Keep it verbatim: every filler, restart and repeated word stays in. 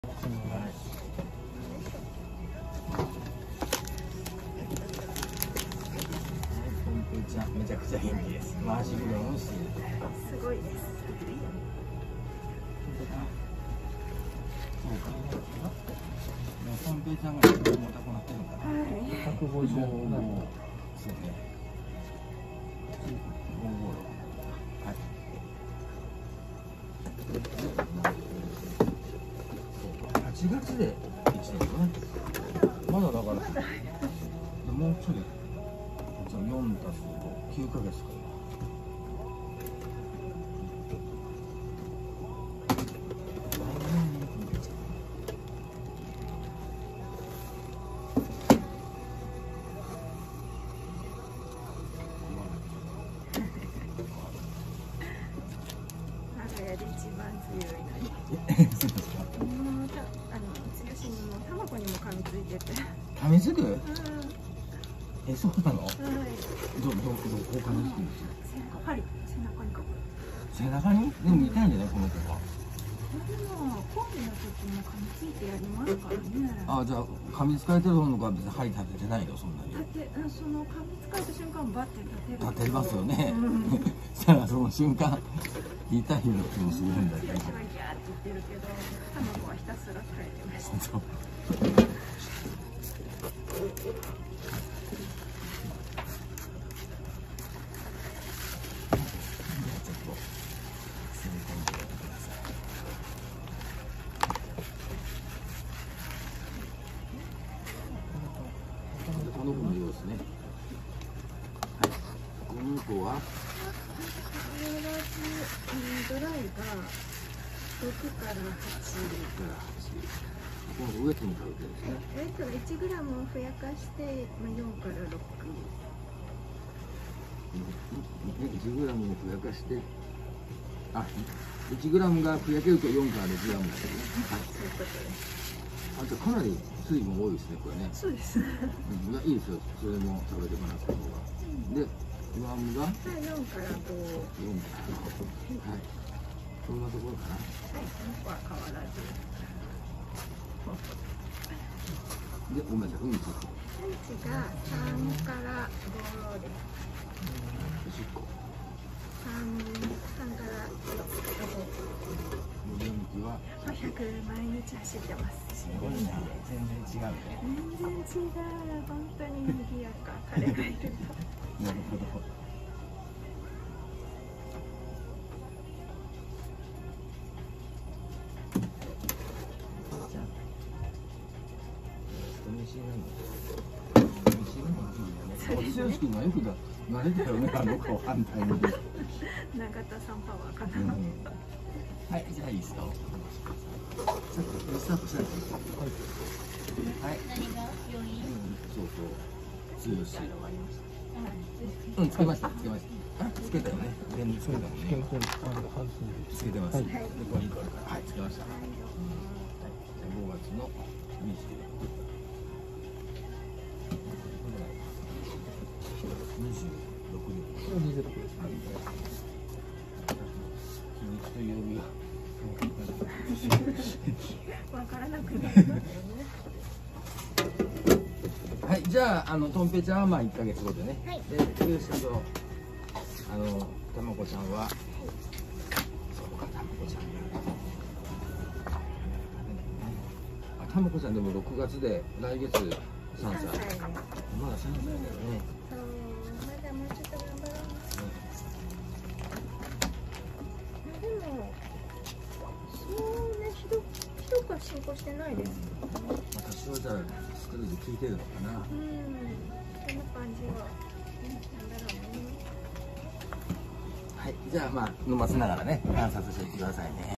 めちゃくちゃ元気です。回し車もしている。 すごいです。 そうか。ポンペイちゃんが重たくなってるのかな。 はい。 百五十五。そうね。五五六。はい。八月で一年ね。まだだから。もうちょい。四たす五、九ヶ月か。 我が家で一番強いのに。もうた、あの、つやしにも卵にも噛みついてて。 噛みつく？ うん。 え、そうなの？はい。 ど、 ど、ど、どこ噛みつくんですよ。 背中、針、背中にかく。 背中に？でも痛いんじゃないこの子は。 でも、交尾の時も噛みついてやりますからね。 あ、じゃあ噛みつかれてる方の子は別に針立ててないよそんなに。 だって、その噛みつかれた瞬間バッて立てる。 立てますよね。 うん、 そしたらその瞬間痛いような気もするんだけど。 私はギャーって言ってるけど、卵はひたすら耐えてました。 そう。この子の様子ね。はい。この子は必ずドライがろくからはち。 からはち。この上とにかけてですね。 えっといちグラムをふやかしてまあよんからろく。 いちグラムをふやかして、あ、いちグラムがふやけるとよんからろくグラムですね。はい。 そういうことです。 あとかなり水分多いですねこれね。 そうです。 うん、いやいいですよ。それも食べてもらった方が。で、上アムがよんからご。 よんからご。はい。そんなところかな。 はい、この子は変わらず。 で、ごめんなさい、うんち。 うんちがさんからごです。 おしっこ。 三、三からご。 元気はひゃく毎日走ってます。 すごいな。全然違うね。 全然違う。本当に賑やか。彼がいると。 なるほど。じゃあ、人見知りなんだ。人見知りなんだよね。剛君がよくだ慣れたよね、あの子反対に。 永田さんパワーかな。 うん、はい、じゃあいいですよ。さっきスタートしたんですよ。はい。何が良い？うん、そうそう。強し。うん、つけました。つけました。あ、つけたよね。全部つけたもんね。つけてます。はい。で、これにこあるから。はい、つけました。はい。ごがつのにじゅう。にじゅうろくにち。にじゅうろくです。はい。日にちと曜日が。 わからなくなりますよね。 はい、じゃあ、あの、とんぺいちゃんはまあいっかげつごでね。はい。で、ゆうしさんと、あの、たまこちゃんは。はい、そうか、たまこちゃん。あ、たまこちゃんでもろくがつで、来月さんさい。まださんさいだよね。 そう、まだもうちょっと頑張ろう。でも、そうね、ひど、ひどくは進行してないです。 私はじゃあ、スクルージ聞いてるのかな。 うん、そんな感じは。なんだろうね。 はい、じゃあ、まあ、飲ませながらね、観察していってくださいね。